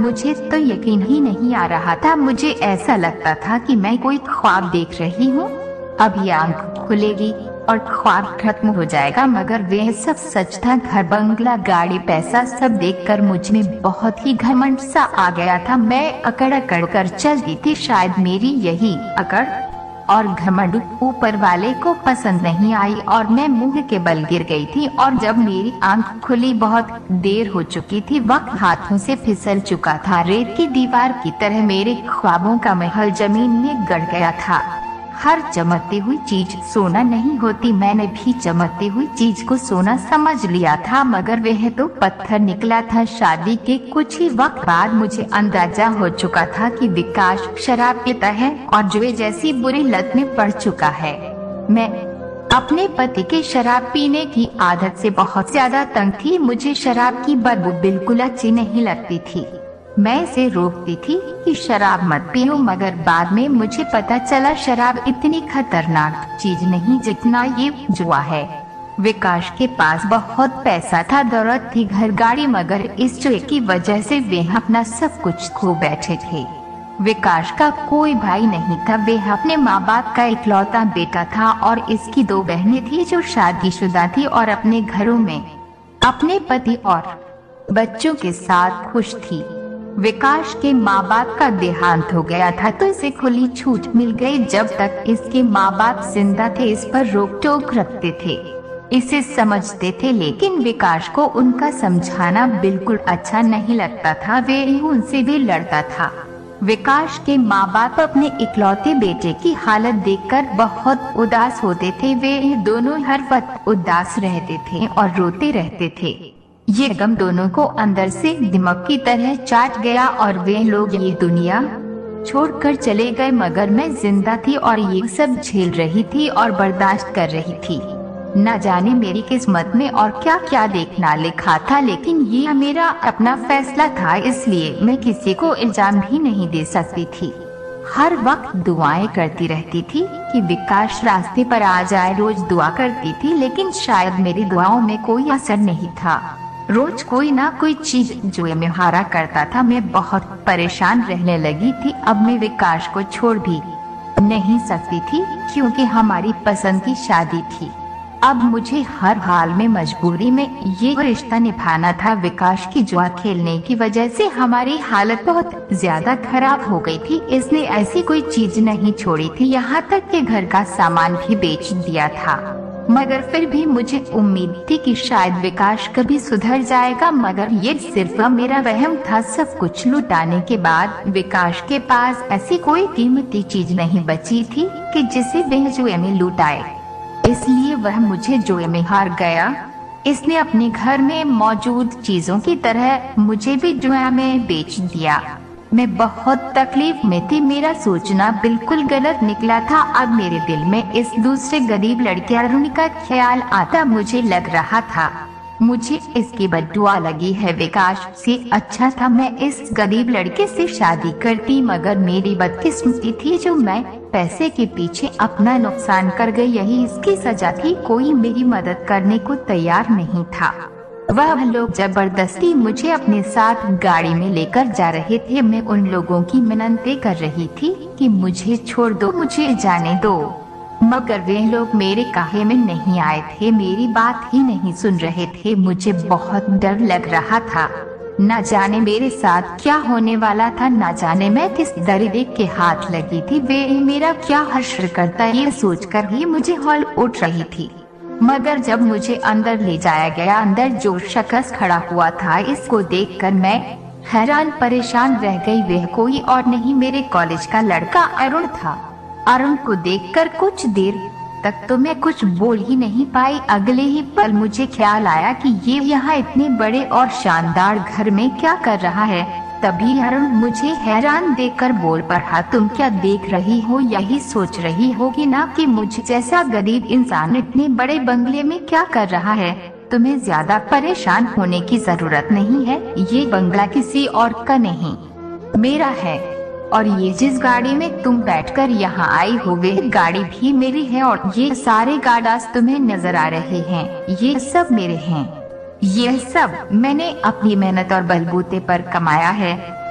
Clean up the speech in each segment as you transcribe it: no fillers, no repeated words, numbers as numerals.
मुझे तो यकीन ही नहीं आ रहा था। मुझे ऐसा लगता था कि मैं कोई ख्वाब देख रही हूँ। अब ये आंख खुलेगी और ख्वाब खत्म हो जाएगा, मगर वह सब सच था। घर, बंगला, गाड़ी, पैसा सब देखकर मुझ में बहुत ही घमंड सा आ गया था। मैं अकड़ अकड़ कर चलती थी। शायद मेरी यही अकड़ और घमंड ऊपर वाले को पसंद नहीं आई और मैं मुंह के बल गिर गई थी। और जब मेरी आंख खुली बहुत देर हो चुकी थी। वक्त हाथों से फिसल चुका था। रेत की दीवार की तरह मेरे ख्वाबों का महल जमीन में गड़ गया था। हर चमकती हुई चीज सोना नहीं होती। मैंने भी चमकती हुई चीज को सोना समझ लिया था, मगर वह तो पत्थर निकला था। शादी के कुछ ही वक्त बाद मुझे अंदाजा हो चुका था कि विकास शराब पीता है और जुए जैसी बुरी लत में पड़ चुका है। मैं अपने पति के शराब पीने की आदत से बहुत ज्यादा तंग थी। मुझे शराब की बदबू बिल्कुल अच्छी नहीं लगती थी। मैं इसे रोकती थी कि शराब मत पियो, मगर बाद में मुझे पता चला शराब इतनी खतरनाक चीज नहीं जितना ये जुआ है। विकास के पास बहुत पैसा था, दौलत थी, घर, गाड़ी, मगर इस जुए की वजह से वे अपना सब कुछ खो बैठे थे। विकास का कोई भाई नहीं था। वे अपने माँ बाप का इकलौता बेटा था और इसकी 2 बहनें थी जो शादीशुदा थी और अपने घरों में अपने पति और बच्चों के साथ खुश थी। विकास के माँ बाप का देहांत हो गया था तो इसे खुली छूट मिल गई। जब तक इसके माँ बाप जिंदा थे इस पर रोक टोक रखते थे, इसे समझते थे, लेकिन विकास को उनका समझाना बिल्कुल अच्छा नहीं लगता था। वे उनसे भी लड़ता था। विकास के माँ बाप अपने इकलौते बेटे की हालत देखकर बहुत उदास होते थे। वे दोनों हर वक्त उदास रहते थे और रोते रहते थे। ये गम दोनों को अंदर से दिमाग की तरह चाट गया और वे लोग ये दुनिया छोड़कर चले गए, मगर मैं जिंदा थी और ये सब झेल रही थी और बर्दाश्त कर रही थी। न जाने मेरी किस्मत में और क्या क्या देखना लिखा था, लेकिन ये मेरा अपना फैसला था, इसलिए मैं किसी को इल्जाम भी नहीं दे सकती थी। हर वक्त दुआएं करती रहती थी कि विकास रास्ते पर आ जाए। रोज दुआ करती थी, लेकिन शायद मेरी दुआओं में कोई असर नहीं था। रोज कोई ना कोई चीज जुए में हारा करता था। मैं बहुत परेशान रहने लगी थी। अब मैं विकास को छोड़ भी नहीं सकती थी क्योंकि हमारी पसंद की शादी थी। अब मुझे हर हाल में मजबूरी में ये रिश्ता निभाना था। विकास की जुआ खेलने की वजह से हमारी हालत बहुत ज्यादा खराब हो गई थी। इसने ऐसी कोई चीज नहीं छोड़ी थी, यहाँ तक कि घर का सामान भी बेच दिया था। मगर फिर भी मुझे उम्मीद थी कि शायद विकास कभी सुधर जाएगा, मगर ये सिर्फ मेरा वहम था। सब कुछ लुटाने के बाद विकास के पास ऐसी कोई कीमती चीज नहीं बची थी कि जिसे वह जुए में लुटाए, इसलिए वह मुझे जुए में हार गया। इसने अपने घर में मौजूद चीजों की तरह मुझे भी जुआ में बेच दिया। मैं बहुत तकलीफ में थी। मेरा सोचना बिल्कुल गलत निकला था। अब मेरे दिल में इस दूसरे गरीब लड़के अरुण का ख्याल आता। मुझे लग रहा था मुझे इसकी बद्दुआ लगी है। विकास से अच्छा था मैं इस गरीब लड़के से शादी करती, मगर मेरी बदकिस्मती थी जो मैं पैसे के पीछे अपना नुकसान कर गई। यही इसकी सजा थी। कोई मेरी मदद करने को तैयार नहीं था। वह लोग जबरदस्ती मुझे अपने साथ गाड़ी में लेकर जा रहे थे। मैं उन लोगों की मिन्नतें कर रही थी कि मुझे छोड़ दो, मुझे जाने दो, मगर वे लोग मेरे कहे में नहीं आए थे, मेरी बात ही नहीं सुन रहे थे। मुझे बहुत डर लग रहा था। न जाने मेरे साथ क्या होने वाला था, न जाने मैं किस दरिद्र के हाथ लगी थी। वे मेरा क्या हश्र करता, ये सोचकर ही मुझे हौल उठ रही थी। मगर जब मुझे अंदर ले जाया गया, अंदर जो शख्स खड़ा हुआ था, इसको देखकर मैं हैरान परेशान रह गई। वह कोई और नहीं, मेरे कॉलेज का लड़का अरुण था। अरुण को देखकर कुछ देर तक तो मैं कुछ बोल ही नहीं पाई। अगले ही पल मुझे ख्याल आया कि ये यहाँ इतने बड़े और शानदार घर में क्या कर रहा है। तभी अरुण मुझे हैरान देखकर बोल पड़ा, तुम क्या देख रही हो? यही सोच रही होगी ना कि मुझे जैसा गरीब इंसान इतने बड़े बंगले में क्या कर रहा है। तुम्हें ज्यादा परेशान होने की जरूरत नहीं है। ये बंगला किसी और का नहीं, मेरा है। और ये जिस गाड़ी में तुम बैठकर यहाँ आई हो, वे गाड़ी भी मेरी है। और ये सारे गाड़ास तुम्हें नजर आ रहे हैं, ये सब मेरे हैं। यह सब मैंने अपनी मेहनत और बलबूते पर कमाया है।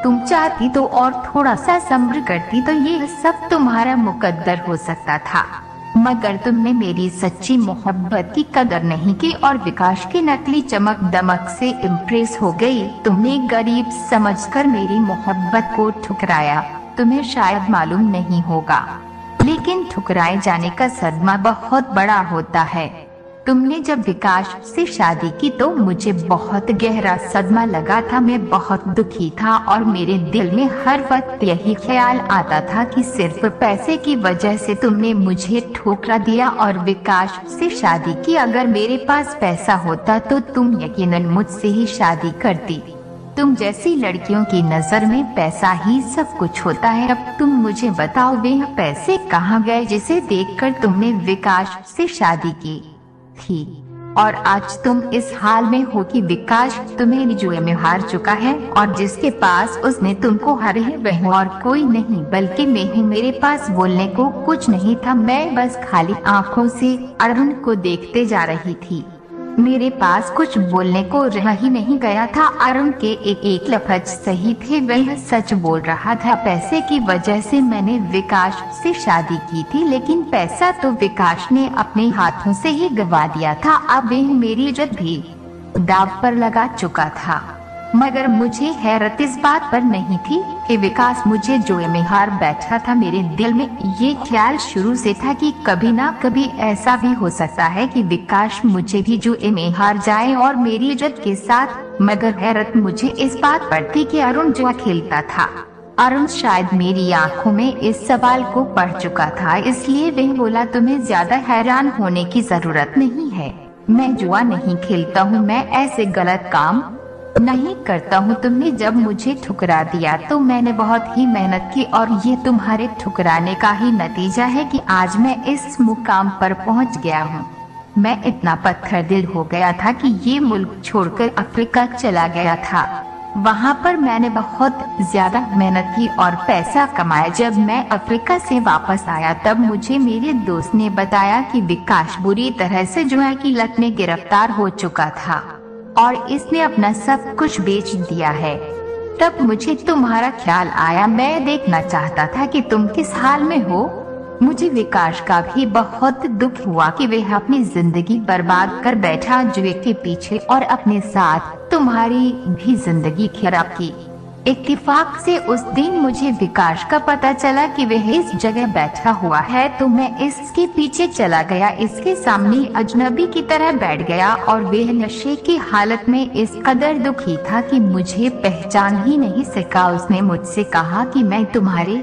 तुम चाहती तो और थोड़ा सा सब्र करती तो ये सब तुम्हारा मुकद्दर हो सकता था, मगर तुमने मेरी सच्ची मोहब्बत की कदर नहीं की और विकास की नकली चमक दमक से इम्प्रेस हो गई। तुमने गरीब समझकर मेरी मोहब्बत को ठुकराया। तुम्हें शायद मालूम नहीं होगा, लेकिन ठुकराए जाने का सदमा बहुत बड़ा होता है। तुमने जब विकास से शादी की तो मुझे बहुत गहरा सदमा लगा था। मैं बहुत दुखी था और मेरे दिल में हर वक्त यही ख्याल आता था कि सिर्फ पैसे की वजह से तुमने मुझे ठुकरा दिया और विकास से शादी की। अगर मेरे पास पैसा होता तो तुम यकीनन मुझसे ही शादी करती। तुम जैसी लड़कियों की नजर में पैसा ही सब कुछ होता है। अब तुम मुझे बताओ वे पैसे कहाँ गए जिसे देखकर तुमने विकास से शादी की थी, और आज तुम इस हाल में हो कि विकास तुम्हें जुए में हार चुका है और जिसके पास उसने तुमको हारे है वह और कोई नहीं बल्कि मैं हूँ। मेरे पास बोलने को कुछ नहीं था, मैं बस खाली आंखों से अरुण को देखते जा रही थी। मेरे पास कुछ बोलने को रह ही नहीं गया था। अरुण के एक लफ्ज सही थे, वह सच बोल रहा था। पैसे की वजह से मैंने विकास से शादी की थी, लेकिन पैसा तो विकास ने अपने हाथों से ही गवा दिया था। अब वह मेरी इज्जत भी दाव पर लगा चुका था। मगर मुझे हैरत इस बात पर नहीं थी कि विकास मुझे जुए में हार बैठा था। मेरे दिल में ये ख्याल शुरू से था कि कभी ना कभी ऐसा भी हो सकता है कि विकास मुझे भी जुए में हार जाए और मेरी इज्जत के साथ। मगर हैरत मुझे इस बात पर थी कि अरुण जुआ खेलता था। अरुण शायद मेरी आंखों में इस सवाल को पढ़ चुका था, इसलिए वह बोला, तुम्हें ज्यादा हैरान होने की जरूरत नहीं है। मैं जुआ नहीं खेलता हूँ, मैं ऐसे गलत काम नहीं करता हूँ। तुमने जब मुझे ठुकरा दिया तो मैंने बहुत ही मेहनत की और ये तुम्हारे ठुकराने का ही नतीजा है कि आज मैं इस मुकाम पर पहुँच गया हूँ। मैं इतना पत्थर दिल हो गया था कि ये मुल्क छोड़कर अफ्रीका चला गया था। वहाँ पर मैंने बहुत ज्यादा मेहनत की और पैसा कमाया। जब मैं अफ्रीका से वापस आया तब मुझे मेरे दोस्त ने बताया कि विकास बुरी तरह से जुआ की लत में गिरफ्तार हो चुका था और इसने अपना सब कुछ बेच दिया है। तब मुझे तुम्हारा ख्याल आया। मैं देखना चाहता था कि तुम किस हाल में हो। मुझे विकास का भी बहुत दुख हुआ कि वह अपनी जिंदगी बर्बाद कर बैठा जुए के पीछे और अपने साथ तुम्हारी भी जिंदगी खराब की। इत्तेफाक से उस दिन मुझे विकास का पता चला कि वह इस जगह बैठा हुआ है, तो मैं इसके पीछे चला गया। इसके सामने अजनबी की तरह बैठ गया और वह नशे की हालत में इस कदर दुखी था कि मुझे पहचान ही नहीं सका। उसने मुझसे कहा कि मैं तुम्हारे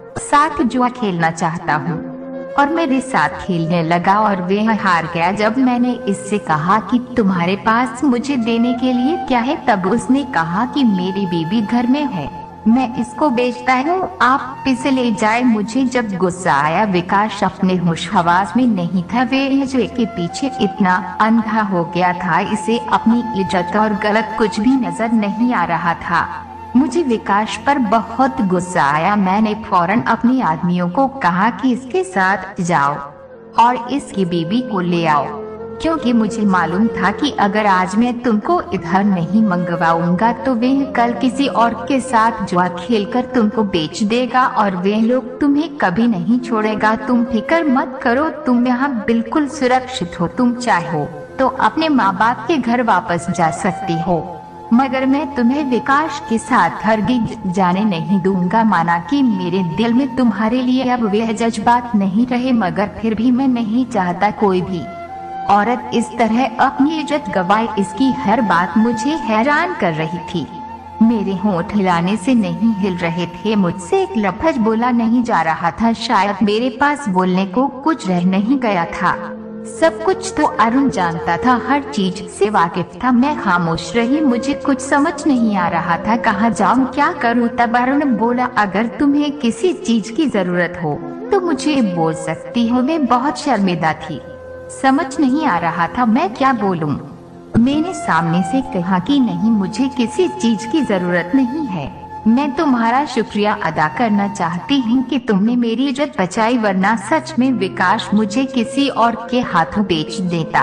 साथ जुआ खेलना चाहता हूँ और मेरे साथ खेलने लगा और वह हार गया। जब मैंने इससे कहा कि तुम्हारे पास मुझे देने के लिए क्या है, तब उसने कहा कि मेरी बीबी घर में है, मैं इसको बेचता हूँ, आप इसे ले जाए। मुझे जब गुस्सा आया, विकास अपने होश हवास में नहीं था। वह जुए के पीछे इतना अंधा हो गया था, इसे अपनी इज्जत और गलत कुछ भी नजर नहीं आ रहा था। मुझे विकास पर बहुत गुस्सा आया। मैंने फौरन अपने आदमियों को कहा कि इसके साथ जाओ और इसकी बीबी को ले आओ, क्योंकि मुझे मालूम था कि अगर आज मैं तुमको इधर नहीं मंगवाऊंगा तो वह कल किसी और के साथ जुआ खेलकर तुमको बेच देगा और वह लोग तुम्हें कभी नहीं छोड़ेगा। तुम फिक्र मत करो, तुम यहाँ बिल्कुल सुरक्षित हो। तुम चाहो तो अपने माँ बाप के घर वापस जा सकती हो, मगर मैं तुम्हें विकास के साथ हरगिज जाने नहीं दूंगा। माना कि मेरे दिल में तुम्हारे लिए अब वह जज्बात नहीं रहे, मगर फिर भी मैं नहीं चाहता कोई भी औरत इस तरह अपनी इज्जत गवाए। इसकी हर बात मुझे हैरान कर रही थी। मेरे होंठ हिलाने से नहीं हिल रहे थे, मुझसे एक लफ्ज बोला नहीं जा रहा था। शायद मेरे पास बोलने को कुछ रह नहीं गया था। सब कुछ तो अरुण जानता था, हर चीज से वाकिफ था। मैं खामोश रही, मुझे कुछ समझ नहीं आ रहा था कहाँ जाऊँ, क्या करूँ। तब अरुण बोला, अगर तुम्हें किसी चीज की जरूरत हो तो मुझे बोल सकती हो। मैं बहुत शर्मिंदा थी, समझ नहीं आ रहा था मैं क्या बोलूँ। मैंने सामने से कहा कि नहीं, मुझे किसी चीज की जरूरत नहीं है। मैं तुम्हारा शुक्रिया अदा करना चाहती हूँ कि तुमने मेरी इज्जत बचाई, वरना सच में विकास मुझे किसी और के हाथों बेच देता।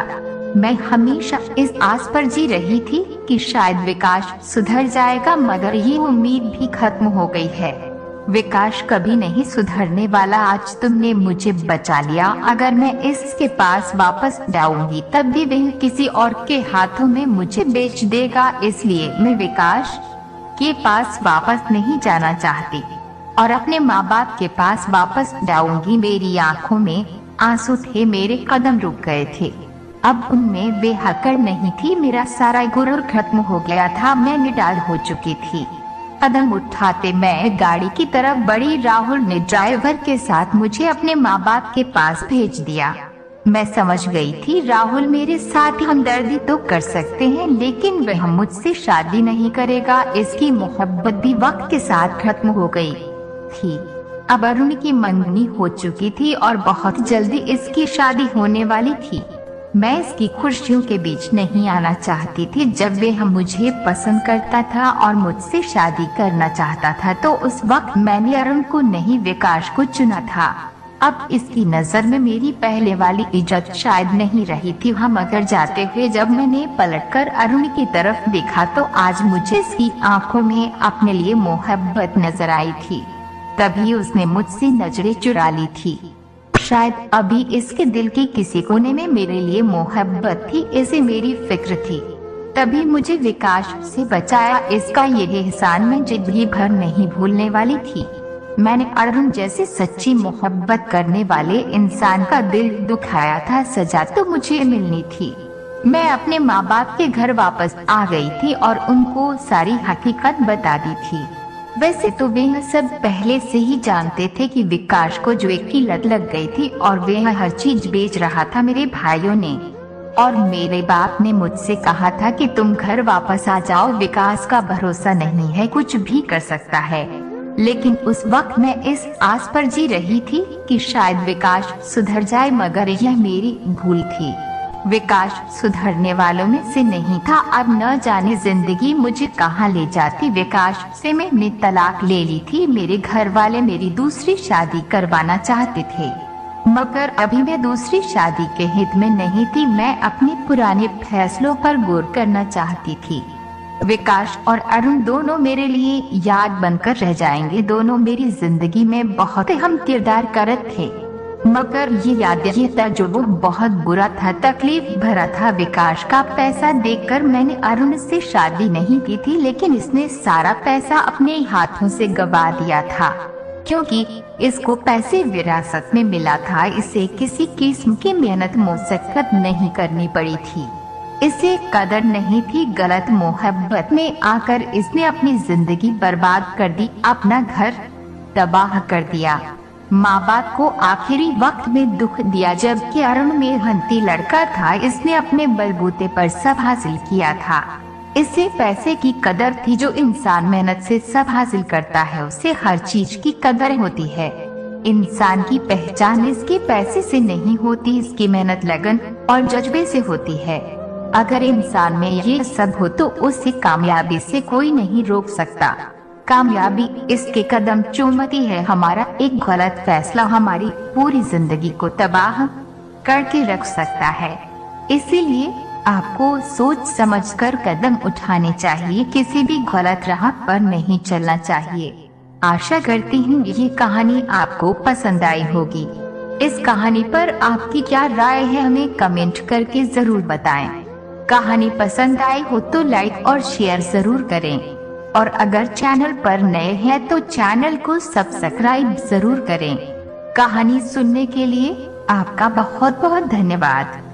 मैं हमेशा इस आस पर जी रही थी कि शायद विकास सुधर जाएगा, मगर ये उम्मीद भी खत्म हो गई है। विकास कभी नहीं सुधरने वाला। आज तुमने मुझे बचा लिया। अगर मैं इसके पास वापस जाऊंगी तब भी वह किसी और के हाथों में मुझे बेच देगा। इसलिए मैं विकास के पास वापस नहीं जाना चाहती और अपने माँ बाप के पास वापस जाऊंगी। मेरी आंखों में आंसू थे, मेरे कदम रुक गए थे। अब उनमें बेहकर नहीं थी। मेरा सारा गुरूर खत्म हो गया था। मैं निडाल हो चुकी थी। कदम उठाते मैं गाड़ी की तरफ बढ़ी। राहुल ने ड्राइवर के साथ मुझे अपने माँ बाप के पास भेज दिया। मैं समझ गई थी राहुल मेरे साथ हमदर्दी तो कर सकते हैं, लेकिन वह मुझसे शादी नहीं करेगा। इसकी मोहब्बत भी वक्त के साथ खत्म हो गई थी। अब अरुण की मंगनी हो चुकी थी और बहुत जल्दी इसकी शादी होने वाली थी। मैं इसकी खुशियों के बीच नहीं आना चाहती थी। जब वह मुझे पसंद करता था और मुझसे शादी करना चाहता था तो उस वक्त मैंने अरुण को नहीं विकास को चुना था। अब इसकी नजर में मेरी पहले वाली इज्जत शायद नहीं रही थी। मगर जाते हुए जब मैंने पलटकर अरुण की तरफ देखा तो आज मुझे इसकी आंखों में अपने लिए मोहब्बत नजर आई थी। तभी उसने मुझसे नजरें चुरा ली थी। शायद अभी इसके दिल के किसी कोने में मेरे लिए मोहब्बत थी। इसे मेरी फिक्र थी। तभी मुझे विकास से बचाया। इसका यह एहसान मैं जिंदगी भर नहीं भूलने वाली थी। मैंने अरुण जैसे सच्ची मोहब्बत करने वाले इंसान का दिल दुखाया था। सजा तो मुझे मिलनी थी। मैं अपने माँ बाप के घर वापस आ गई थी और उनको सारी हकीकत बता दी थी। वैसे तो वे सब पहले से ही जानते थे कि विकास को जुए की लत लग गई थी और वह हर चीज बेच रहा था। मेरे भाइयों ने और मेरे बाप ने मुझसे कहा था कि तुम घर वापस आ जाओ, विकास का भरोसा नहीं है, कुछ भी कर सकता है। लेकिन उस वक्त मैं इस आस पर जी रही थी कि शायद विकास सुधर जाए, मगर यह मेरी भूल थी। विकास सुधरने वालों में से नहीं था। अब न जाने जिंदगी मुझे कहाँ ले जाती। विकास से मैंने तलाक ले ली थी। मेरे घर वाले मेरी दूसरी शादी करवाना चाहते थे, मगर अभी मैं दूसरी शादी के हित में नहीं थी। मैं अपने पुराने फैसलों पर गौर करना चाहती थी। विकास और अरुण दोनों मेरे लिए याद बनकर रह जाएंगे। दोनों मेरी जिंदगी में बहुत अहम किरदार करते थे, मगर ये याद था जो वो बहुत बुरा था, तकलीफ भरा था। विकास का पैसा देखकर मैंने अरुण से शादी नहीं की थी, लेकिन इसने सारा पैसा अपने हाथों से गवा दिया था, क्योंकि इसको पैसे विरासत में मिला था। इसे किसी किस्म की मेहनत मुशक्कत नहीं करनी पड़ी थी। इसे कदर नहीं थी। गलत मोहब्बत में आकर इसने अपनी जिंदगी बर्बाद कर दी, अपना घर तबाह कर दिया, माँ बाप को आखिरी वक्त में दुख दिया। जबकि अरुण मेहनती लड़का था, इसने अपने बलबूते पर सब हासिल किया था। इसे पैसे की कदर थी। जो इंसान मेहनत से सब हासिल करता है उसे हर चीज की कदर होती है। इंसान की पहचान इसके पैसे से नहीं होती, इसकी मेहनत, लगन और जज्बे से होती है। अगर इंसान में ये सब हो तो उसे कामयाबी से कोई नहीं रोक सकता। कामयाबी इसके कदम चूमती है। हमारा एक गलत फैसला हमारी पूरी जिंदगी को तबाह करके रख सकता है। इसीलिए आपको सोच समझकर कदम उठाने चाहिए। किसी भी गलत राह पर नहीं चलना चाहिए। आशा करती हूँ ये कहानी आपको पसंद आई होगी। इस कहानी पर आपकी क्या राय है हमें कमेंट करके जरूर बताएं। कहानी पसंद आई हो तो लाइक और शेयर जरूर करें, और अगर चैनल पर नए हैं तो चैनल को सब्सक्राइब जरूर करें। कहानी सुनने के लिए आपका बहुत बहुत धन्यवाद।